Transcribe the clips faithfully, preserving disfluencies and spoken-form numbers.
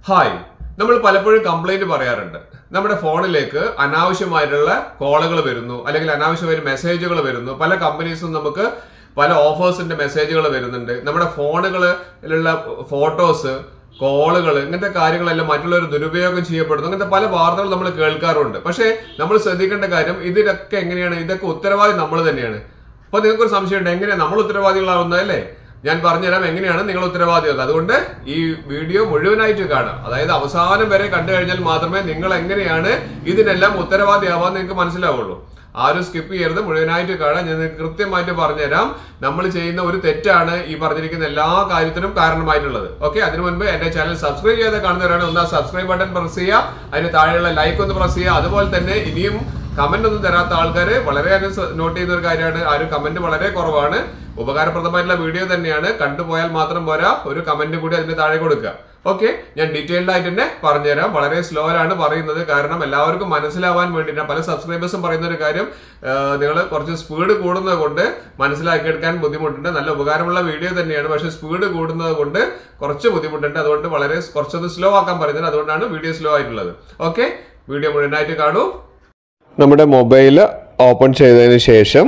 Hi, നമ്മൾ പലപ്പോഴും complaint പറയാറുണ്ട്. നമ്മുടെ ഫോണിലേക്ക് അനാവശ്യമായിട്ടുള്ള കോളുകൾ വരുന്നു, അല്ലെങ്കിൽ അനാവശ്യമായ മെസ്സേജുകൾ വരുന്നു. പല കമ്പനീസും നമുക്ക് പല ഓഫേഴ്സിന്റെ മെസ്സേജുകൾ വരുന്നുണ്ട്. നമ്മുടെ ഫോണുകളിലുള്ള ഫോട്ടോസ്, കോളുകൾ, ഇങ്ങനത്തെ കാര്യങ്ങളെല്ലാം മറ്റുള്ളവർ ദുരുപയോഗം ചെയ്യപ്പെടുന്നു. അങ്ങനത്തെ പല വാർത്തകൾ നമ്മൾ കേൾക്കാറുണ്ട്. പക്ഷേ നമ്മൾ ശ്രദ്ധിക്കേണ്ട കാര്യം, ഇതിനൊക്കെ എങ്ങനെയാണ്, ഇതൊക്കെ ഉത്തരവാദി നമ്മൾ തന്നെയാണ്. അപ്പൊ നിങ്ങൾക്കൊരു സംശയമുണ്ട്, എങ്ങനെയാണ് നമ്മൾ ഉത്തരവാദികളാവുന്നതല്ലേ? ഞാൻ പറഞ്ഞുതരാം എങ്ങനെയാണ് നിങ്ങൾ ഉത്തരവാദിയാവുന്നത്. അതുകൊണ്ട് ഈ വീഡിയോ മുഴുവനായിട്ട് കാണാം. അതായത് അവസാനം വരെ കണ്ടു കഴിഞ്ഞാൽ മാത്രമേ നിങ്ങൾ എങ്ങനെയാണ് ഇതിനെല്ലാം ഉത്തരവാദിയാവാൻ നിങ്ങൾക്ക് മനസ്സിലാവുള്ളൂ. ആരും സ്കിപ്പ് ചെയ്യരുത്, മുഴുവനായിട്ട് കാണാം. ഞാൻ കൃത്യമായിട്ട് പറഞ്ഞുതരാം. നമ്മൾ ചെയ്യുന്ന ഒരു തെറ്റാണ് ഈ പറഞ്ഞിരിക്കുന്ന എല്ലാ കാര്യത്തിനും കാരണമായിട്ടുള്ളത്. ഓക്കെ, അതിനു മുൻപ് എന്റെ ചാനൽ സബ്സ്ക്രൈബ് ചെയ്യാതെ കാണുന്നവരാണ് ഒന്ന് ആ സബ്സ്ക്രൈബ് ബട്ടൺ പ്രസ് ചെയ്യുക, അതിന് താഴെയുള്ള ലൈക്ക് ഒന്ന് പ്രസ് ചെയ്യുക. അതുപോലെ തന്നെ ഇനിയും കമന്റ് ഒന്നും തരാത്ത ആൾക്കാർ വളരെ നോട്ട് ചെയ്യുന്ന ഒരു കാര്യമാണ്, ആരും കമന്റ് വളരെ കുറവാണ്. ഉപകാരപ്രദമായിട്ടുള്ള വീഡിയോ തന്നെയാണ്, കണ്ടുപോയാൽ മാത്രം പോരാ, ഒരു കമന്റ് കൂടി അതിന് താഴെ കൊടുക്കുക. ഓക്കെ, ഞാൻ ഡീറ്റെയിൽഡ് ആയിട്ട് തന്നെ പറഞ്ഞുതരാം. വളരെ സ്ലോ ആണ് പറയുന്നത്, കാരണം എല്ലാവർക്കും മനസ്സിലാവാൻ വേണ്ടിയിട്ടാണ്. പല സബ്സ്ക്രൈബേഴ്സും പറയുന്ന ഒരു കാര്യം, നിങ്ങൾ കുറച്ച് സ്പീഡ് കൂടുന്നത് കൊണ്ട് മനസ്സിലാക്കിയെടുക്കാൻ ബുദ്ധിമുട്ടുണ്ട്. നല്ല ഉപകാരമുള്ള വീഡിയോ തന്നെയാണ്, പക്ഷെ സ്പീഡ് കൂടുന്നത് കൊണ്ട് കുറച്ച് ബുദ്ധിമുട്ടുണ്ട്. അതുകൊണ്ട് വളരെ കുറച്ചൊന്ന് സ്ലോ ആക്കാൻ പറയുന്നത്, അതുകൊണ്ടാണ് വീഡിയോ സ്ലോ ആയിട്ടുള്ളത്. ഓക്കെ, വീഡിയോ മുഴുവനായിട്ട് കാണൂ. നമ്മുടെ മൊബൈൽ ഓപ്പൺ ചെയ്തതിന് ശേഷം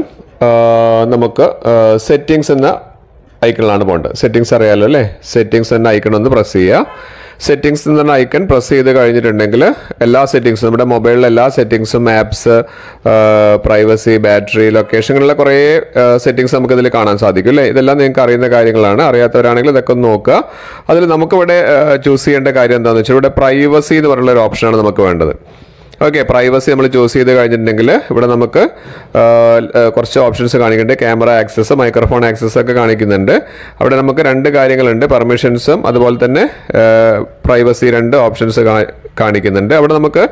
നമുക്ക് സെറ്റിങ്സ് എന്ന ഐക്കണിലാണ് പോകേണ്ടത്. സെറ്റിങ്സ് അറിയാമല്ലോ അല്ലേ? സെറ്റിങ്സ് എന്ന ഐക്കൺ ഒന്ന് പ്രസ് ചെയ്യുക. സെറ്റിങ്സ് എന്ന ഐക്കൺ പ്രസ് ചെയ്ത് കഴിഞ്ഞിട്ടുണ്ടെങ്കിൽ എല്ലാ സെറ്റിങ്സും, നമ്മുടെ മൊബൈലിലെ എല്ലാ സെറ്റിങ്സും, ആപ്സ്, പ്രൈവസി, ബാറ്ററി, ലൊക്കേഷൻ, ഇങ്ങനെയുള്ള കുറേ സെറ്റിങ്സ് നമുക്കിതിൽ കാണാൻ സാധിക്കും അല്ലേ? ഇതെല്ലാം നിങ്ങൾക്ക് അറിയുന്ന കാര്യങ്ങളാണ്. അറിയാത്തവരാണെങ്കിൽ ഇതൊക്കെ ഒന്ന് നോക്കുക. അതിൽ നമുക്കിവിടെ ചൂസ് ചെയ്യേണ്ട കാര്യം എന്താണെന്ന് വെച്ചാൽ, ഇവിടെ പ്രൈവസി എന്ന് പറയുന്ന ഒരു ഓപ്ഷനാണ് നമുക്ക് വേണ്ടത്. ഓക്കെ, പ്രൈവസി നമ്മൾ ചൂസ് ചെയ്ത് കഴിഞ്ഞിട്ടുണ്ടെങ്കിൽ ഇവിടെ നമുക്ക് കുറച്ച് ഓപ്ഷൻസ് കാണിക്കുന്നുണ്ട്. ക്യാമറ ആക്സസ്, മൈക്രോഫോൺ ആക്സസ് ഒക്കെ കാണിക്കുന്നുണ്ട്. അവിടെ നമുക്ക് രണ്ട് കാര്യങ്ങളുണ്ട്, പെർമിഷൻസും അതുപോലെ തന്നെ പ്രൈവസി, രണ്ട് ഓപ്ഷൻസ് കാണിക്കുന്നുണ്ട്. അവിടെ നമുക്ക്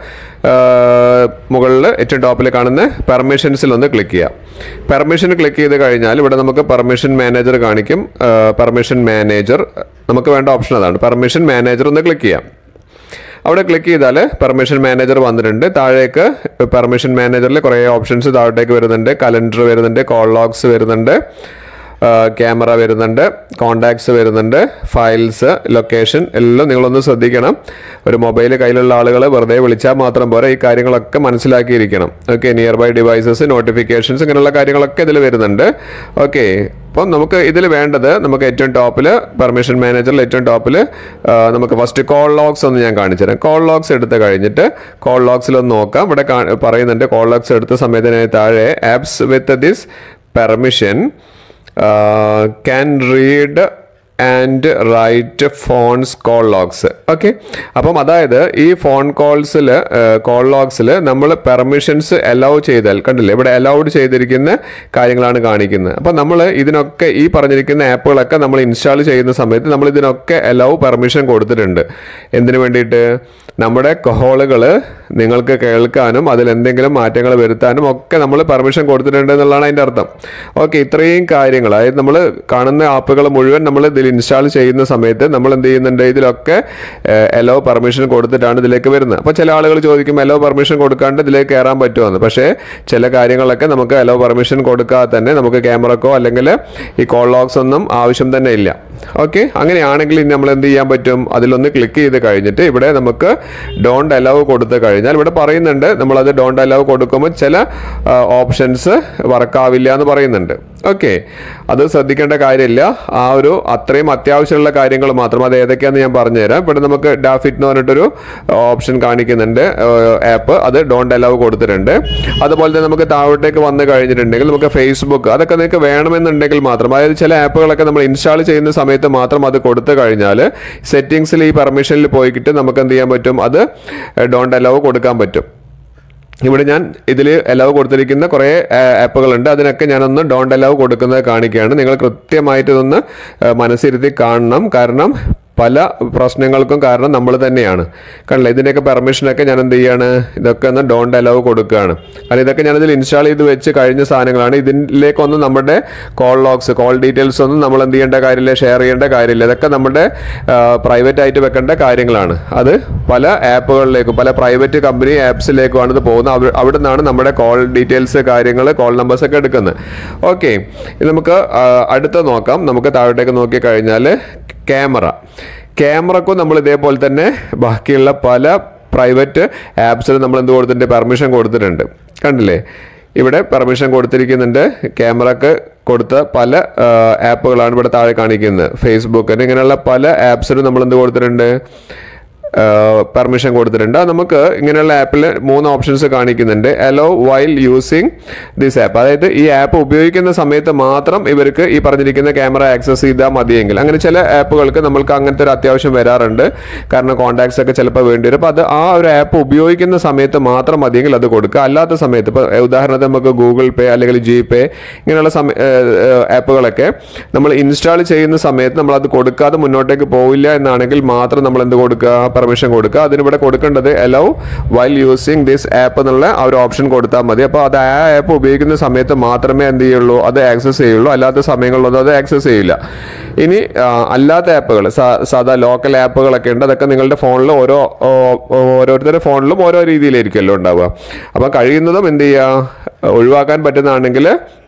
മുകളിൽ ഏറ്റവും ടോപ്പിൽ കാണുന്ന പെർമിഷൻസിൽ ഒന്ന് ക്ലിക്ക് ചെയ്യാം. പെർമിഷൻ ക്ലിക്ക് ചെയ്ത് കഴിഞ്ഞാൽ ഇവിടെ നമുക്ക് പെർമിഷൻ മാനേജർ കാണിക്കും. പെർമിഷൻ മാനേജർ നമുക്ക് വേണ്ട ഓപ്ഷൻ അതാണ്. പെർമിഷൻ മാനേജർ ഒന്ന് ക്ലിക്ക് ചെയ്യാം. അവിടെ ക്ലിക്ക് ചെയ്താൽ പെർമിഷൻ മാനേജർ വന്നിട്ടുണ്ട്. താഴേക്ക് പെർമിഷൻ മാനേജറിൽ കുറേ ഓപ്ഷൻസ് താഴോട്ടേക്ക് വരുന്നുണ്ട്. കലണ്ടർ വരുന്നുണ്ട്, കോൾ ലോഗ്സ് വരുന്നുണ്ട്, ക്യാമറ വരുന്നുണ്ട്, കോണ്ടാക്ട്സ് വരുന്നുണ്ട്, ഫയൽസ്, ലൊക്കേഷൻ എല്ലാം നിങ്ങളൊന്ന് ശ്രദ്ധിക്കണം. ഒരു മൊബൈൽ കയ്യിലുള്ള ആളുകൾ വെറുതെ വിളിച്ചാൽ മാത്രം പോരാ, ഈ കാര്യങ്ങളൊക്കെ മനസ്സിലാക്കിയിരിക്കണം. Okay, near by devices, notifications, ഇങ്ങനെയുള്ള കാര്യങ്ങളൊക്കെ ഇതിൽ വരുന്നുണ്ട്. ഓക്കെ, അപ്പം നമുക്ക് ഇതിൽ വേണ്ടത്, നമുക്ക് ഏറ്റവും ടോപ്പിൽ പെർമിഷൻ മാനേജറിൽ ഏറ്റവും ടോപ്പിൽ നമുക്ക് ഫസ്റ്റ് കോൾ ലോഗ്സ് ഒന്ന് ഞാൻ കാണിച്ചു തരാം. കോൾ ലോഗ്സ് എടുത്ത് കഴിഞ്ഞിട്ട് കോൾ ലോഗ്സിലൊന്ന് നോക്കാം. ഇവിടെ പറയുന്നുണ്ട്, കോൾ ലോഗ്സ് എടുത്ത സമയത്തിന് താഴെ apps with this permission can read and write phone's call logs. Okay, അപ്പം അതായത് ഈ ഫോൺ കോൾസിൽ, കോൾ ലോഗ്സിൽ നമ്മൾ പെർമിഷൻസ് അലൗ ചെയ്താൽ, കണ്ടില്ലേ ഇവിടെ അലൗഡ് ചെയ്തിരിക്കുന്ന കാര്യങ്ങളാണ് കാണിക്കുന്നത്. അപ്പം നമ്മൾ ഇതിനൊക്കെ, ഈ പറഞ്ഞിരിക്കുന്ന ആപ്പുകളൊക്കെ നമ്മൾ ഇൻസ്റ്റാൾ ചെയ്യുന്ന സമയത്ത് നമ്മൾ ഇതിനൊക്കെ അലൗ പെർമിഷൻ കൊടുത്തിട്ടുണ്ട്. എന്തിനു വേണ്ടിയിട്ട്? നമ്മുടെ കോളുകൾ നിങ്ങൾക്ക് കേൾക്കാനും അതിൽ എന്തെങ്കിലും മാറ്റങ്ങൾ വരുത്താനും ഒക്കെ നമ്മൾ പെർമിഷൻ കൊടുത്തിട്ടുണ്ട് എന്നുള്ളതാണ് അതിൻ്റെ അർത്ഥം. ഓക്കെ, ഇത്രയും കാര്യങ്ങൾ, അതായത് നമ്മൾ കാണുന്ന ആപ്പുകൾ മുഴുവൻ നമ്മൾ ഇതിൽ ഇൻസ്റ്റാൾ ചെയ്യുന്ന സമയത്ത് നമ്മൾ എന്ത് ചെയ്യുന്നുണ്ട്, ഇതിലൊക്കെ അലോ പെർമിഷൻ കൊടുത്തിട്ടാണ് ഇതിലേക്ക് വരുന്നത്. അപ്പോൾ ചില ആളുകൾ ചോദിക്കും, അലോ പെർമിഷൻ കൊടുക്കാണ്ട് ഇതിലേക്ക് കയറാൻ പറ്റുമെന്ന്. പക്ഷേ ചില കാര്യങ്ങളൊക്കെ നമുക്ക് അലോ പെർമിഷൻ കൊടുക്കാതെ തന്നെ നമുക്ക് ക്യാമറക്കോ അല്ലെങ്കിൽ ഈ കോൾ ലോഗ്സ് ഒന്നും ആവശ്യം തന്നെ ഇല്ല. ഓക്കെ, അങ്ങനെയാണെങ്കിൽ ഇനി നമ്മൾ എന്ത് ചെയ്യാൻ പറ്റും, അതിലൊന്ന് ക്ലിക്ക് ചെയ്ത് കഴിഞ്ഞിട്ട് ഇവിടെ നമുക്ക് ഡോണ്ട് അലൗ കൊടുത്തു കഴിഞ്ഞാൽ ഇവിടെ പറയുന്നുണ്ട്, നമ്മളത് ഡോണ്ട് അലൗ കൊടുക്കുമ്പോൾ ചില ഓപ്ഷൻസ് വർക്കാവില്ല എന്ന് പറയുന്നുണ്ട്. ഓക്കെ, അത് ശ്രദ്ധിക്കേണ്ട കാര്യമില്ല. ആ ഒരു അത്രയും അത്യാവശ്യമുള്ള കാര്യങ്ങൾ മാത്രം, അത് ഏതൊക്കെയാണെന്ന് ഞാൻ പറഞ്ഞുതരാം. ഇവിടെ നമുക്ക് ഡാഫിറ്റ് എന്ന് പറഞ്ഞിട്ടൊരു ഓപ്ഷൻ കാണിക്കുന്നുണ്ട്, ആപ്പ്, അത് ഡോണ്ട് അലൗ കൊടുത്തിട്ടുണ്ട്. അതുപോലെ തന്നെ നമുക്ക് താഴോട്ടേക്ക് വന്നു കഴിഞ്ഞിട്ടുണ്ടെങ്കിൽ നമുക്ക് ഫേസ്ബുക്ക്, അതൊക്കെ നിങ്ങൾക്ക് വേണമെന്നുണ്ടെങ്കിൽ മാത്രം, അതായത് ചില ആപ്പുകളൊക്കെ നമ്മൾ ഇൻസ്റ്റാൾ ചെയ്യുന്ന സമയത്ത് മാത്രം അത് കൊടുത്തു കഴിഞ്ഞാൽ സെറ്റിങ്സിൽ ഈ പെർമിഷനിൽ പോയിട്ട് നമുക്ക് എന്ത് ചെയ്യാൻ പറ്റും, അത് ഡോണ്ട് അലൗ കൊടുക്കാൻ പറ്റും. ഇവിടെ ഞാൻ ഇതിൽ അലൗ കൊടുത്തിരിക്കുന്ന കുറേ ആപ്പുകളുണ്ട്, അതിനൊക്കെ ഞാനൊന്ന് ഡോണ്ട് അലൗ കൊടുക്കുന്നത് കാണിക്കുകയാണ്. നിങ്ങൾ കൃത്യമായിട്ട് ഇതൊന്ന് മനസ്സിരുത്തി കാണണം, കാരണം പല പ്രശ്നങ്ങൾക്കും കാരണം നമ്മൾ തന്നെയാണ്. കണ്ടില്ല, ഇതിൻ്റെയൊക്കെ പെർമിഷനൊക്കെ ഞാൻ എന്ത് ചെയ്യാണ്, ഇതൊക്കെ ഒന്ന് ഡോണ്ട് അലൗ കൊടുക്കുകയാണ്. കാരണം ഇതൊക്കെ ഞാനിതിൽ ഇൻസ്റ്റാൾ ചെയ്ത് വെച്ച് കഴിഞ്ഞ സാധനങ്ങളാണ്. ഇതിലേക്കൊന്നും നമ്മുടെ കോൾ ലോഗ്സ്, കോൾ ഡീറ്റെയിൽസ് ഒന്നും നമ്മൾ എന്ത് ചെയ്യേണ്ട കാര്യമില്ല, ഷെയർ ചെയ്യേണ്ട കാര്യമില്ല. ഇതൊക്കെ നമ്മുടെ പ്രൈവറ്റ് ആയിട്ട് വെക്കേണ്ട കാര്യങ്ങളാണ്. അത് പല ആപ്പുകളിലേക്കും പല പ്രൈവറ്റ് കമ്പനി ആപ്സിലേക്കുമാണ് ഇത് പോകുന്നത്. അവിടെ നിന്നാണ് നമ്മുടെ കോൾ ഡീറ്റെയിൽസ്, കാര്യങ്ങൾ, കോൾ നമ്പേഴ്സ് ഒക്കെ എടുക്കുന്നത്. ഓക്കെ, ഇത് നമുക്ക് അടുത്ത നോക്കാം. നമുക്ക് താഴോട്ടേക്ക് നോക്കിക്കഴിഞ്ഞാൽ ക്യാമറ ക്യാമറക്കും നമ്മൾ ഇതേപോലെ തന്നെ ബാക്കിയുള്ള പല പ്രൈവറ്റ് ആപ്സിൽ നമ്മൾ എന്ത് കൊടുത്തിട്ടുണ്ട്, പെർമിഷൻ കൊടുത്തിട്ടുണ്ട്. കണ്ടില്ലേ, ഇവിടെ പെർമിഷൻ കൊടുത്തിരിക്കുന്നുണ്ട്. ക്യാമറക്ക് കൊടുത്ത പല ആപ്പുകളാണ് ഇവിടെ താഴെ കാണിക്കുന്നത്. ഫേസ്ബുക്കിന് ഇങ്ങനെയുള്ള പല ആപ്സിനും നമ്മൾ എന്ത് കൊടുത്തിട്ടുണ്ട്, പെർമിഷൻ കൊടുത്തിട്ടുണ്ട്. നമുക്ക് ഇങ്ങനെയുള്ള ആപ്പിൽ മൂന്ന് ഓപ്ഷൻസ് കാണിക്കുന്നുണ്ട്. Allow while using this app, അതായത് ഈ ആപ്പ് ഉപയോഗിക്കുന്ന സമയത്ത് മാത്രം ഇവർക്ക് ഈ പറഞ്ഞിരിക്കുന്ന ക്യാമറ ആക്സസ് ചെയ്താൽ മതിയെങ്കിൽ. അങ്ങനെ ചില ആപ്പുകൾക്ക് നമ്മൾക്ക് അങ്ങനത്തെ ഒരു അത്യാവശ്യം വരാറുണ്ട്, കാരണം കോൺടാക്ട്സ് ഒക്കെ ചിലപ്പോൾ വേണ്ടി വരും. അപ്പോൾ അത് ആ ഒരു ആപ്പ് ഉപയോഗിക്കുന്ന സമയത്ത് മാത്രം മതിയെങ്കിൽ അത് കൊടുക്കുക. അല്ലാത്ത സമയത്ത് ഇപ്പോൾ ഉദാഹരണത്തിന് നമുക്ക് ഗൂഗിൾ പേ അല്ലെങ്കിൽ ജി പേ ഇങ്ങനെയുള്ള സമയ ആപ്പുകളൊക്കെ നമ്മൾ ഇൻസ്റ്റാൾ ചെയ്യുന്ന സമയത്ത് നമ്മൾ അത് കൊടുക്കാതെ മുന്നോട്ടേക്ക് പോവില്ല എന്നാണെങ്കിൽ മാത്രം നമ്മൾ എന്ത് കൊടുക്കുക, പെർമിഷൻ കൊടുക്കുക. അതിനിവിടെ കൊടുക്കേണ്ടത് allow while using this app എന്നുള്ള ആ ഒരു ഓപ്ഷൻ കൊടുത്താൽ മതി. അപ്പോൾ അത് ആ ആപ്പ് ഉപയോഗിക്കുന്ന സമയത്ത് മാത്രമേ എന്ത് ചെയ്യുള്ളൂ, അത് ആക്സസ് ചെയ്യുള്ളൂ. അല്ലാത്ത സമയങ്ങളിലൊന്നും അത് ആക്സസ് ചെയ്യില്ല. ഇനി അല്ലാത്ത ആപ്പുകൾ, സാധാ ലോക്കൽ ആപ്പുകളൊക്കെ ഉണ്ട്. അതൊക്കെ നിങ്ങളുടെ ഫോണിൽ ഓരോ ഓരോരുത്തരുടെ ഫോണിലും ഓരോ രീതിയിലായിരിക്കുമല്ലോ ഉണ്ടാവുക. അപ്പോൾ കഴിയുന്നതും എന്ത് ചെയ്യുക, ഒഴിവാക്കാൻ പറ്റുന്നതാണെങ്കിൽ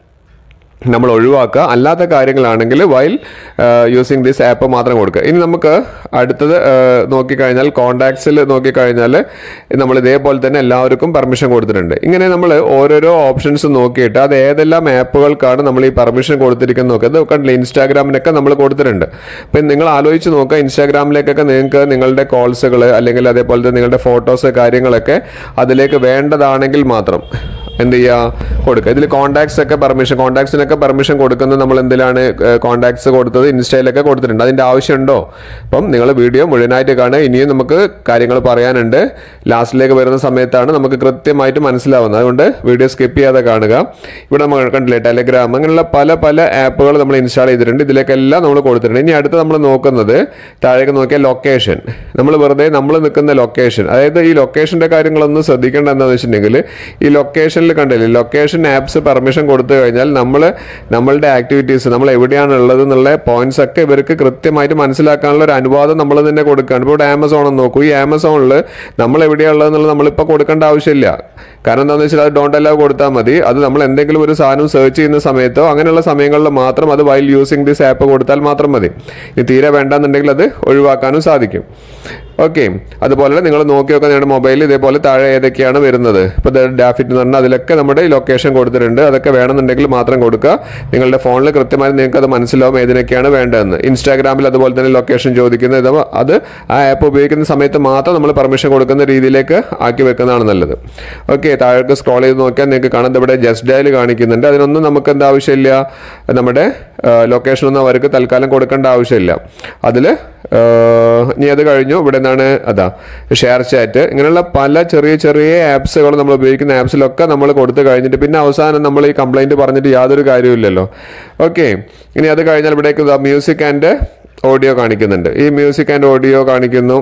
നമ്മൾ ഒഴിവാക്കുക. അല്ലാത്ത കാര്യങ്ങളാണെങ്കിൽ വൈൽ യൂസിങ് ദിസ് ആപ്പ് മാത്രം കൊടുക്കുക. ഇനി നമുക്ക് അടുത്തത് നോക്കിക്കഴിഞ്ഞാൽ കോൺടാക്ട്സിൽ നോക്കിക്കഴിഞ്ഞാൽ നമ്മൾ ഇതേപോലെ തന്നെ എല്ലാവർക്കും പെർമിഷൻ കൊടുത്തിട്ടുണ്ട്. ഇങ്ങനെ നമ്മൾ ഓരോരോ ഓപ്ഷൻസ് നോക്കിയിട്ട് അത് ഏതെല്ലാം ആപ്പുകൾക്കാണ് നമ്മൾ ഈ പെർമിഷൻ കൊടുത്തിരിക്കുന്നത് നോക്കുക. അത് കണ്ടില്ല, ഇൻസ്റ്റാഗ്രാമിനൊക്കെ നമ്മൾ കൊടുത്തിട്ടുണ്ട്. അപ്പം നിങ്ങൾ ആലോചിച്ച് നോക്കുക, ഇൻസ്റ്റാഗ്രാമിലേക്കൊക്കെ നിങ്ങൾക്ക് നിങ്ങളുടെ കോൾസുകൾ അല്ലെങ്കിൽ അതേപോലെ തന്നെ നിങ്ങളുടെ ഫോട്ടോസ് കാര്യങ്ങളൊക്കെ അതിലേക്ക് വേണ്ടതാണെങ്കിൽ മാത്രം എന്ത് ചെയ്യുക, കൊടുക്കുക. ഇതിൽ കോൺടാക്ട്സ് ഒക്കെ പെർമിഷൻ, കോൺടാക്ട്സിനൊക്കെ പെർമിഷൻ കൊടുക്കുന്നത് നമ്മൾ എന്തിലാണ് കോൺടാക്ട്സ് കൊടുത്തത്, ഇൻസ്റ്റയിലൊക്കെ കൊടുത്തിട്ടുണ്ട്. അതിൻ്റെ ആവശ്യമുണ്ടോ? അപ്പം നിങ്ങൾ വീഡിയോ മുഴുവനായിട്ട് കാണുക. ഇനിയും നമുക്ക് കാര്യങ്ങൾ പറയാനുണ്ട്. ലാസ്റ്റിലേക്ക് വരുന്ന സമയത്താണ് നമുക്ക് കൃത്യമായിട്ട് മനസ്സിലാവുന്നത്. അതുകൊണ്ട് വീഡിയോ സ്കിപ്പ് ചെയ്യാതെ കാണുക. ഇവിടെ നമ്മൾ കണ്ടില്ലേ, ടെലഗ്രാം, അങ്ങനെയുള്ള പല പല ആപ്പുകൾ നമ്മൾ ഇൻസ്റ്റാൾ ചെയ്തിട്ടുണ്ട്. ഇതിലേക്കെല്ലാം നമ്മൾ കൊടുത്തിട്ടുണ്ട്. ഇനി അടുത്ത് നമ്മൾ നോക്കുന്നത് താഴേക്ക് നോക്കിയാൽ ലൊക്കേഷൻ. നമ്മൾ വെറുതെ നമ്മൾ നിൽക്കുന്ന ലൊക്കേഷൻ, അതായത് ഈ ലൊക്കേഷൻ്റെ കാര്യങ്ങളൊന്നും ശ്രദ്ധിക്കേണ്ട എന്താണെന്ന് വെച്ചിട്ടുണ്ടെങ്കിൽ ഈ ലൊക്കേഷൻ കണ്ടില്ലേ, ലൊക്കേഷൻ ആപ്സ് പെർമിഷൻ കൊടുത്തു കഴിഞ്ഞാൽ നമ്മൾ നമ്മളുടെ ആക്ടിവിറ്റീസ്, നമ്മൾ എവിടെയാണ് ഉള്ളത് എന്നുള്ള പോയിന്റ്സ് ഒക്കെ ഇവർക്ക് കൃത്യമായിട്ട് മനസ്സിലാക്കാനുള്ള ഒരു അനുവാദം നമ്മൾ തന്നെ കൊടുക്കുകയാണ്. ഇപ്പോൾ ഇവിടെ ആമസോൺ ഒന്ന് നോക്കൂ. ഈ ആമസോണിൽ നമ്മൾ എവിടെയാണ് ഉള്ളത് എന്നുള്ളത് നമ്മളിപ്പോൾ കൊടുക്കേണ്ട ആവശ്യമില്ല. കാരണം എന്താണെന്ന് വെച്ചാൽ അത് ഡോണ്ട് അലൗ കൊടുത്താൽ മതി. അത് നമ്മൾ എന്തെങ്കിലും ഒരു സാധനം സെർച്ച് ചെയ്യുന്ന സമയത്തോ അങ്ങനെയുള്ള സമയങ്ങളിൽ മാത്രം അത് വൈൽ യൂസിങ് ദിസ് ആപ്പ് കൊടുത്താൽ മാത്രം മതി. ഇനി തീരെ വേണ്ടെന്നുണ്ടെങ്കിൽ അത് ഒഴിവാക്കാനും സാധിക്കും. ഓക്കെ, അതുപോലെ നിങ്ങൾ നോക്കി നോക്കുക നിങ്ങളുടെ മൊബൈലിൽ ഇതേപോലെ താഴെ ഏതൊക്കെയാണ് വരുന്നത്. ഇപ്പോൾ ഡാഫിറ്റ് എന്ന് പറഞ്ഞാൽ അതിലൊക്കെ നമ്മുടെ ലൊക്കേഷൻ കൊടുത്തിട്ടുണ്ട്. അതൊക്കെ വേണമെന്നുണ്ടെങ്കിൽ മാത്രം കൊടുക്കുക. നിങ്ങളുടെ ഫോണിൽ കൃത്യമായി നിങ്ങൾക്ക് അത് മനസ്സിലാവും ഏതിനൊക്കെയാണ് വേണ്ടതെന്ന്. ഇൻസ്റ്റാഗ്രാമിൽ അതുപോലെ തന്നെ ലൊക്കേഷൻ ചോദിക്കുന്നത് അത് ആ ആപ്പ് ഉപയോഗിക്കുന്ന സമയത്ത് മാത്രം നമ്മൾ പെർമിഷൻ കൊടുക്കുന്ന രീതിയിലേക്ക് ആക്കി വെക്കുന്നതാണ് നല്ലത്. ഓക്കെ, താഴേക്ക് സ്ക്രോൾ ചെയ്ത് നോക്കിയാൽ നിങ്ങൾക്ക് കാണുന്നത് ഇവിടെ ജസ്റ്റ് ഡയൽ കാണിക്കുന്നുണ്ട്. അതിനൊന്നും നമുക്ക് എന്താ ആവശ്യമില്ല, നമ്മുടെ ലൊക്കേഷനൊന്നും അവർക്ക് തൽക്കാലം കൊടുക്കേണ്ട ആവശ്യമില്ല. അതിൽ ഇനി അത് കഴിഞ്ഞു. ഇവിടെ എന്താണ്, അതാ ഷെയർ ചാറ്റ്, ഇങ്ങനെയുള്ള പല ചെറിയ ചെറിയ ആപ്സുകൾ നമ്മൾ ഉപയോഗിക്കുന്ന ആപ്സിലൊക്കെ നമ്മൾ കൊടുത്തു കഴിഞ്ഞിട്ട് പിന്നെ അവസാനം നമ്മൾ ഈ കംപ്ലൈൻറ്റ് പറഞ്ഞിട്ട് യാതൊരു കാര്യമില്ലല്ലോ. ഓക്കെ, ഇനി അത് കഴിഞ്ഞാൽ ഇവിടേക്ക് മ്യൂസിക് ആൻഡ് ഓഡിയോ കാണിക്കുന്നുണ്ട്. ഈ മ്യൂസിക് ആൻഡ് ഓഡിയോ കാണിക്കുന്നു.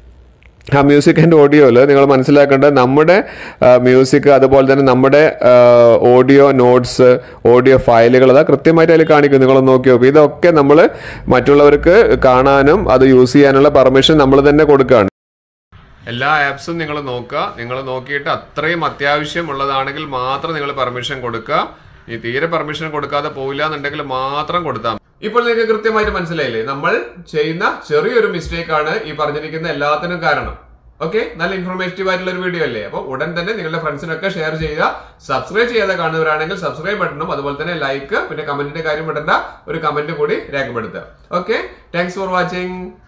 ആ മ്യൂസിക് ആൻഡ് ഓഡിയോയിൽ നിങ്ങൾ മനസ്സിലാക്കേണ്ടത് നമ്മുടെ മ്യൂസിക് അതുപോലെ തന്നെ നമ്മുടെ ഓഡിയോ നോട്ട്സ്, ഓഡിയോ ഫയലുകൾ അതാ കൃത്യമായിട്ട് അതിൽ കാണിക്കും. നിങ്ങൾ നോക്കി നോക്കും. ഇതൊക്കെ നമ്മൾ മറ്റുള്ളവർക്ക് കാണാനും അത് യൂസ് ചെയ്യാനുള്ള പെർമിഷൻ നമ്മൾ തന്നെ കൊടുക്കുകയാണ്. എല്ലാ ആപ്സും നിങ്ങൾ നോക്കുക. നിങ്ങൾ നോക്കിയിട്ട് അത്രയും അത്യാവശ്യമുള്ളതാണെങ്കിൽ മാത്രം നിങ്ങൾ പെർമിഷൻ കൊടുക്കുക. ഈ തീരെ പെർമിഷൻ കൊടുക്കാതെ പോയില്ല എന്നുണ്ടെങ്കിൽ മാത്രം കൊടുത്താൽ. ഇപ്പോൾ നിങ്ങൾക്ക് കൃത്യമായിട്ട് മനസ്സിലായില്ലേ, നമ്മൾ ചെയ്യുന്ന ചെറിയൊരു മിസ്റ്റേക്ക് ആണ് ഈ പറഞ്ഞിരിക്കുന്ന എല്ലാത്തിനും കാരണം. ഓക്കെ, നല്ല ഇൻഫോർമേറ്റീവ് ആയിട്ടുള്ള ഒരു വീഡിയോ അല്ലേ? അപ്പോൾ ഉടൻ തന്നെ നിങ്ങളുടെ ഫ്രണ്ട്സിനൊക്കെ ഷെയർ ചെയ്യുക. സബ്സ്ക്രൈബ് ചെയ്യാതെ കാണുന്നവരാണെങ്കിൽ സബ്സ്ക്രൈബ് ബട്ടണും അതുപോലെ തന്നെ ലൈക്ക്, പിന്നെ കമന്റിന്റെ കാര്യം പെടേണ്ട ഒരു കമന്റ് കൂടി രേഖപ്പെടുത്തുക. Okay, thanks for watching.